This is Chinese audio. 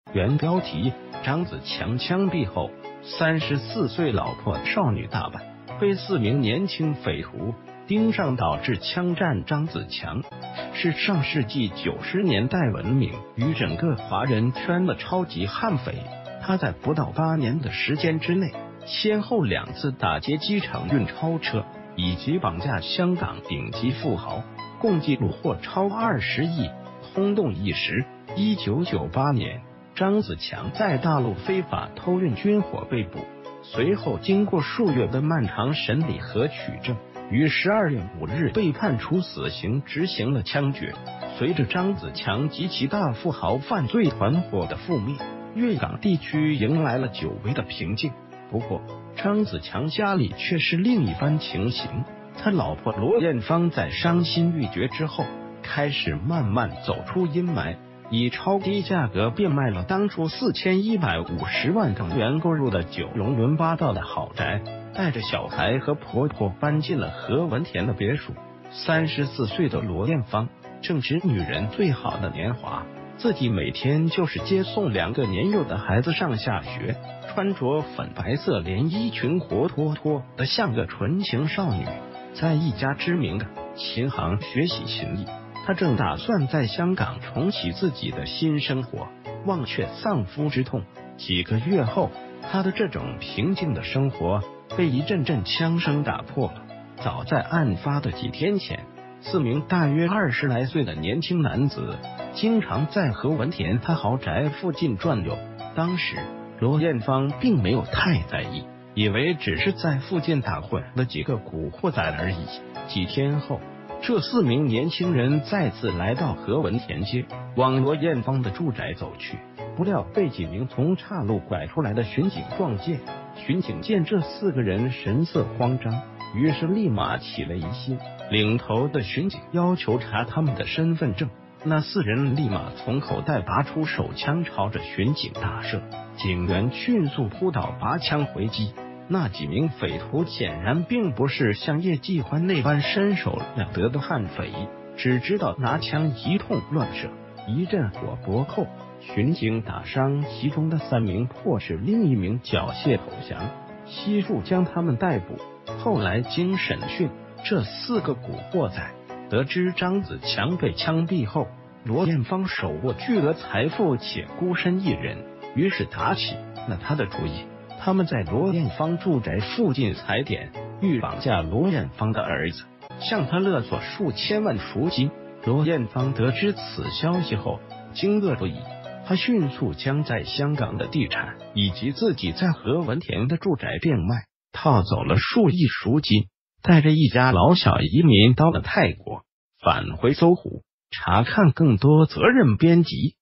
原标题：张子强枪毙后，34岁老婆少女大败，被4名年轻匪徒盯上，导致枪战。张子强是上世纪90年代闻名于整个华人圈的超级悍匪，他在不到8年的时间之内，先后2次打劫机场运钞车，以及绑架香港顶级富豪，共计虏获超20亿，轰动一时。1998年，张子强在大陆非法偷运军火被捕，随后经过数月的漫长审理和取证，于12月5日被判处死刑，执行了枪决。随着张子强及其大富豪犯罪团伙的覆灭，粤港地区迎来了久违的平静。不过，张子强家里却是另一番情形。他老婆罗艳芳在伤心欲绝之后，开始慢慢走出阴霾，以超低价格变卖了当初4150万港元购入的9龙伦巴道的豪宅，带着小孩和婆婆搬进了何文田的别墅。34岁的罗艳芳正值女人最好的年华，自己每天就是接送2个年幼的孩子上下学，穿着粉白色连衣裙，活脱脱的像个纯情少女。在一家知名的琴行学习琴艺，他正打算在香港重启自己的新生活，忘却丧夫之痛。几个月后，他的这种平静的生活被一阵阵枪声打破了。早在案发的几天前，4名大约20来岁的年轻男子经常在何文田他豪宅附近转悠。当时罗艳芳并没有太在意，以为只是在附近打混了几个古惑仔而已。几天后，这4名年轻人再次来到何文田街，往罗艳芳的住宅走去，不料被几名从岔路拐出来的巡警撞见。巡警见这4个人神色慌张，于是立马起了疑心。领头的巡警要求查他们的身份证，那4人立马从口袋拔出手枪，朝着巡警大射。警员迅速扑倒，拔枪回击。那几名匪徒显然并不是像叶继欢那般身手了得的悍匪，只知道拿枪一通乱射。一阵火搏后，巡警打伤其中的3名，迫使另1名缴械投降，悉数将他们逮捕。后来经审讯，这4个古惑仔得知张子强被枪毙后，罗艳芳手握巨额财富且孤身一人，于是打起了他的主意。他们在罗艳芳住宅附近踩点，欲绑架罗艳芳的儿子，向他勒索数千万赎金。罗艳芳得知此消息后，惊愕不已。他迅速将在香港的地产以及自己在何文田的住宅变卖，套走了数亿赎金，带着一家老小移民到了泰国，返回搜狐。查看更多责任编辑。